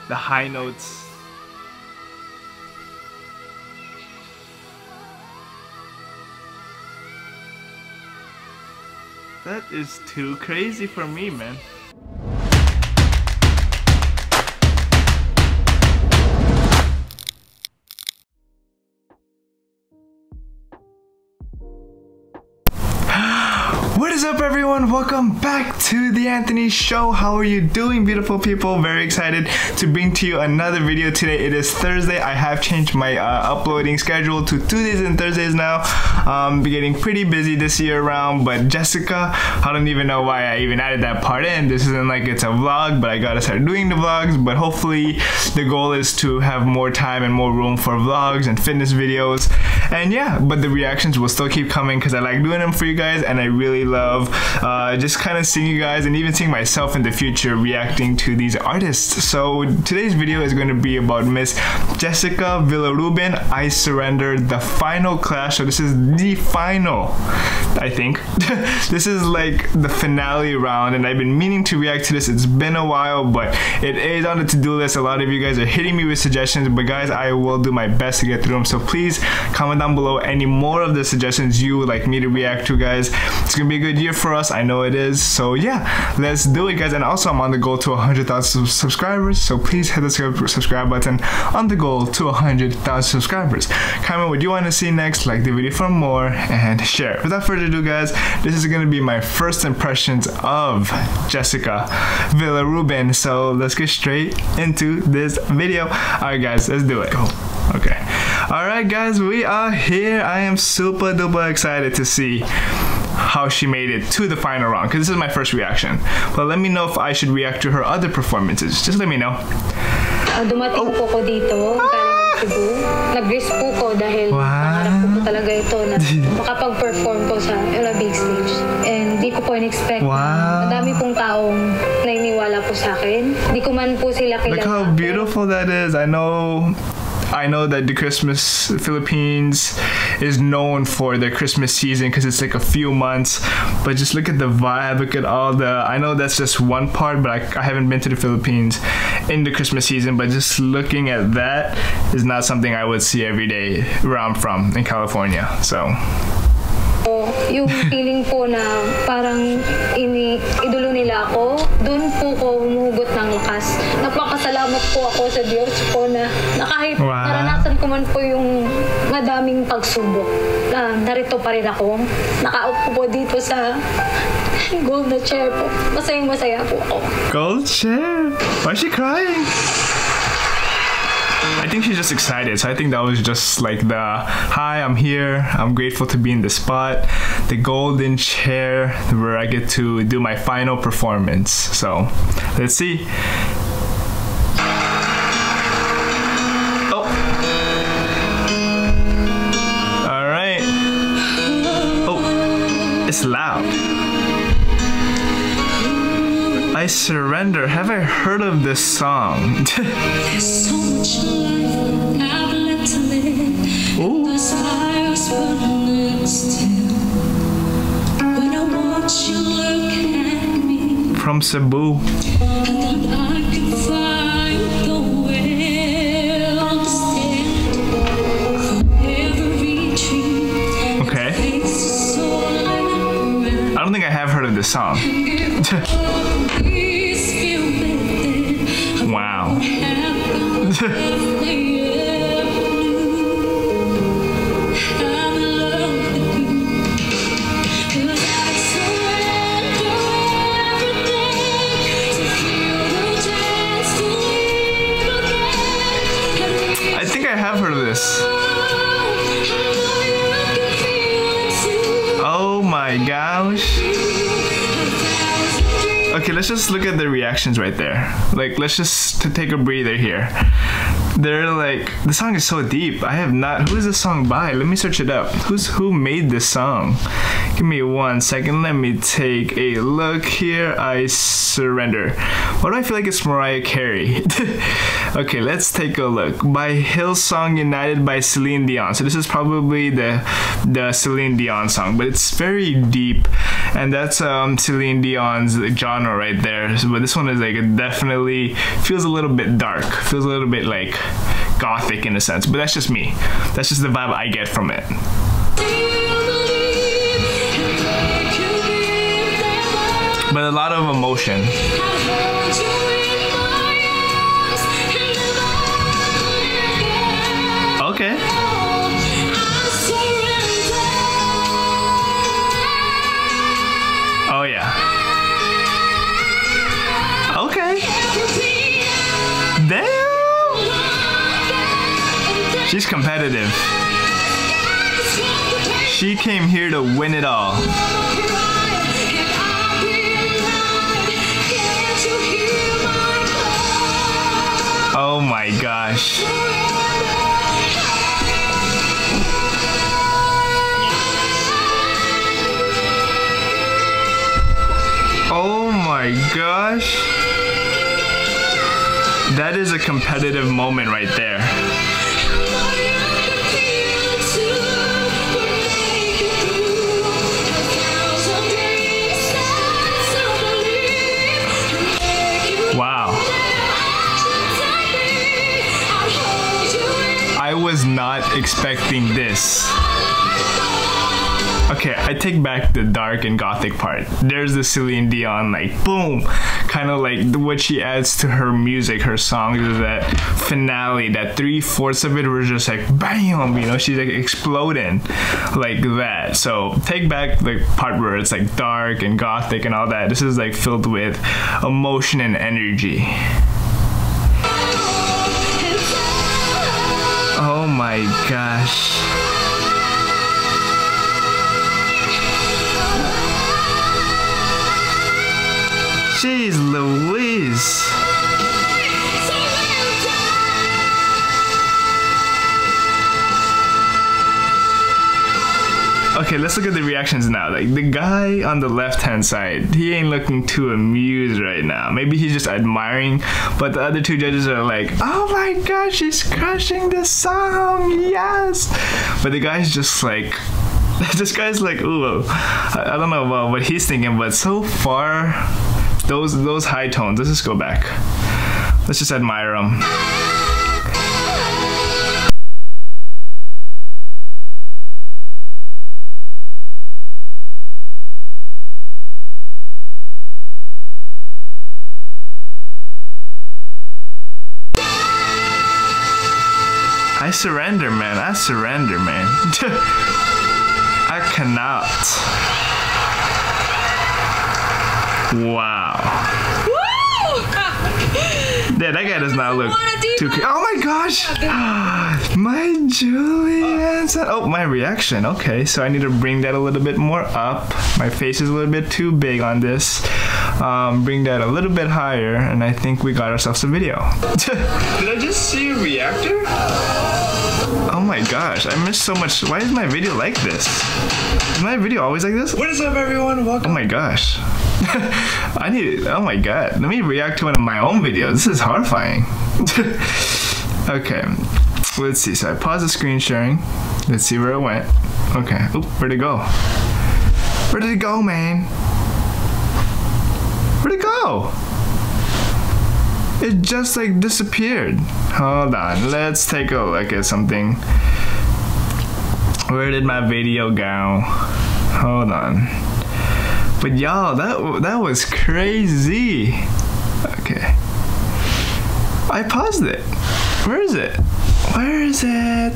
the high notes. That is too crazy for me, man. What is up, everyone? Welcome back to the Anthony Show. How are you doing, beautiful people? Very excited to bring to you another video today. It is Thursday. I have changed my uploading schedule to Tuesdays and Thursdays now. Getting pretty busy this year around, but Jessica, I don't even know why I even added that part in. This isn't like it's a vlog, but I gotta start doing the vlogs. But hopefully the goal is to have more time and more room for vlogs and fitness videos. And yeah, but the reactions will still keep coming because I like doing them for you guys, and I really love just kind of seeing you guys and even seeing myself in the future reacting to these artists. So today's video is going to be about Miss Jessica Villarubin, I Surrender, the final clash. So this is the final, I think. This is like the finale round, and I've been meaning to react to this. It's been a while, but it is on the to-do list. A lot of you guys are hitting me with suggestions, but guys, I will do my best to get through them. So please comment down below any more of the suggestions you would like me to react to, guys. It's gonna be a good year for us, I know it is. So yeah, let's do it, guys. And also, I'm on the goal to 100,000 subscribers, so please hit the subscribe button on the goal to 100,000 subscribers. Comment what you want to see next, like the video for more, and share. Without further ado, guys, this is gonna be my first impressions of Jessica Villarubin. So let's get straight into this video. Alright guys, let's do it. Go. Okay. Alright guys, we are here. I am super duper excited to see how she made it to the final round, because this is my first reaction. But let me know if I should react to her other performances. Just let me know. Dumating po ko dito, galing Cebu. Nag-risk po ko dahil pangarap po talaga ito na makapag-perform ko sa big stage. And di ko po in-expect. Madami pong taong nainiwala po sa akin. Di ko man po sila kilala. Look how beautiful that is. I know that the Philippines is known for their Christmas season because it's like a few months, but just look at the vibe, look at all the, I know that's just one part, but I haven't been to the Philippines in the Christmas season, but just looking at that is not something I would see every day where I'm from, in California, so. Yung feeling po na parang idolo nila ako, doon po ko humugot ng lakas. Napakasalamat po ako sa Diyos po na kahit naranasan ko man po yung madaming pagsubok, narito pa rin ako. Nakaupo po dito sa gold na chair po. Masayang-masaya po ako. Gold chair? Why is she crying? I think she's just excited, so I think that was just like the hi, I'm here, I'm grateful to be in the spot, the golden chair where I get to do my final performance. So let's see. Oh, all right. Oh, it's loud. I Surrender. Have I heard of this song? There's so much life I've left to live. Ooh. The fire's burning still. When I watch you look at me, From Cebu. and then I can find the will to stand from every tree. Okay. I don't think I have heard of this song. Wow. I think I have heard of this. Oh my gosh. Okay, let's just look at the reactions right there. Like, let's just take a breather here. They're like, the song is so deep. I have not, who is this song by? Let me search it up. Who made this song? Give me 1 second. Let me take a look here. I Surrender. Why do I feel like it's Mariah Carey? Okay, let's take a look. By Hillsong United by Celine Dion. So this is probably the Celine Dion song, but it's very deep and that's Celine Dion's genre right there. But this one is like, it definitely feels a little bit dark, feels a little bit like gothic in a sense, but that's just me. That's just the vibe I get from it. But a lot of emotion. Okay. Oh yeah. Okay. Damn. She's competitive. She came here to win it all. Oh my gosh. Oh my gosh. That is a competitive moment right there. Wow. I was not expecting this. Okay, I take back the dark and gothic part. There's the Celine Dion, like, boom, kind of like what she adds to her music, her songs, is that finale, that 3/4 of it was just like, bam, you know, she's like exploding like that. So take back the part where it's like dark and gothic and all that. This is like filled with emotion and energy. Oh my gosh. Jeez Louise. Okay, let's look at the reactions now. Like, the guy on the left-hand side, he ain't looking too amused right now. Maybe he's just admiring, but the other two judges are like, oh my gosh, she's crushing this song, yes! But the guy's just like, this guy's like, ooh, I don't know about what he's thinking, but so far, those high tones, let's just go back. Let's just admire them. I surrender, man. I surrender, man. I cannot. Wow. Yeah, that guy does not look too cute. Oh my gosh! My Julian. Oh, my reaction. Okay, so I need to bring that a little bit more up. My face is a little bit too big on this. Bring that a little bit higher, and I think we got ourselves a video. Did I just see a reactor? Oh my gosh, I missed so much. Why is my video like this? Is my video always like this? What is up, everyone? Welcome. Oh my gosh. I need, oh my god. Let me react to one of my own videos. This is horrifying. Okay, let's see. So I paused the screen sharing. Let's see where it went. Okay, oop, where'd it go? Where did it go, man? Where'd it go? It just like disappeared. Hold on, let's take a look at something. Where did my video go? Hold on. But y'all, that was crazy. Okay. I paused it. Where is it? Where is it?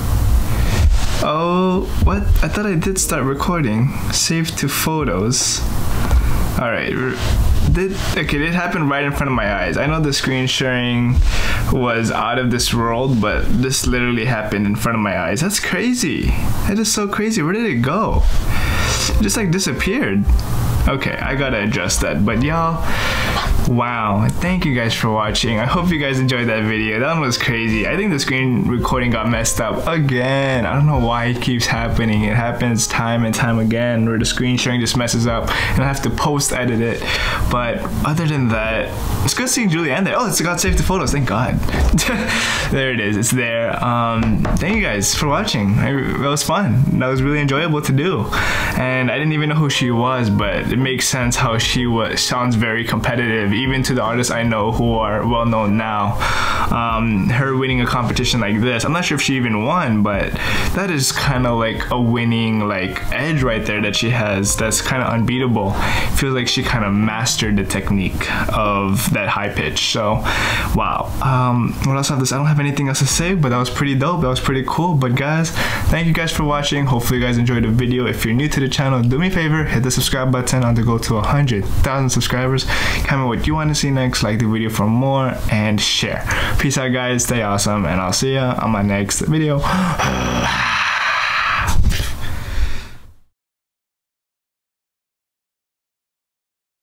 Oh, what? I thought I did start recording. Save to photos. Alright. Okay, it happened right in front of my eyes. I know the screen sharing was out of this world, but this literally happened in front of my eyes. That's crazy. That is so crazy. Where did it go? It just like disappeared. Okay, I gotta adjust that. But y'all, Wow, thank you guys for watching. I hope you guys enjoyed that video. That one was crazy. I think the screen recording got messed up again. I don't know why it keeps happening. It happens time and time again where the screen sharing just messes up and I have to post edit it. But other than that, it's good seeing Julianne there. Oh, it's got saved to photos, thank God. There it is, it's there. Thank you guys for watching. That was fun. That was really enjoyable to do. And I didn't even know who she was, but it makes sense how she sounds very competitive, even to the artists I know who are well known now. Her winning a competition like this, I'm not sure if she even won, but that is kind of like a winning like edge right there that she has. That's kind of unbeatable. Feels like she kind of mastered the technique of that high pitch. So wow. What else I don't have anything else to say, but that was pretty dope. That was pretty cool. But guys, thank you guys for watching. Hopefully you guys enjoyed the video. If you're new to the channel, do me a favor, hit the subscribe button on the go to 100,000 subscribers. Comment what you want to see next, like the video for more, and share. Peace out guys, stay awesome, and I'll see ya on my next video.